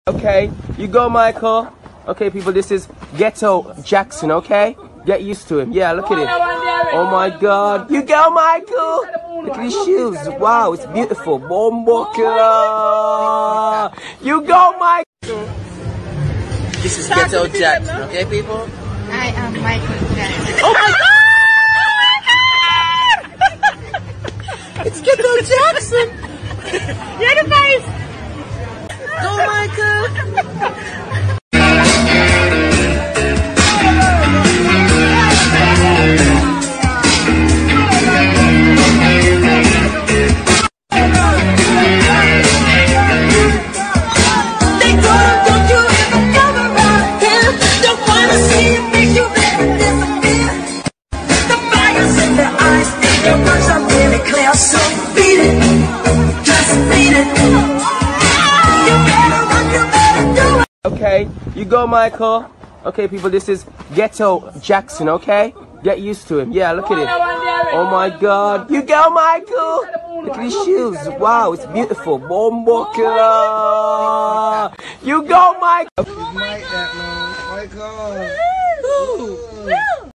Okay, you go, Michael. Okay, people, this is Ghetto Jackson, okay? Get used to him. Yeah, look at him. Oh my God. You go, Michael. Look at his shoes. Wow, it's beautiful. Bombokla. You go, Michael. This is Ghetto Jackson, okay, people? I am Michael Jackson. Oh my God! It's Ghetto Jackson. You're the best. Go, Michael. So beat it, just beat it. You better run, you better do it. Okay, you go, Michael. Okay, people, this is Ghetto Jackson, okay? Get used to him. Yeah, look at him. Oh my God. You go, Michael. Look at his shoes. Wow, it's beautiful. Bombokla. You go, Michael. Michael. Woo!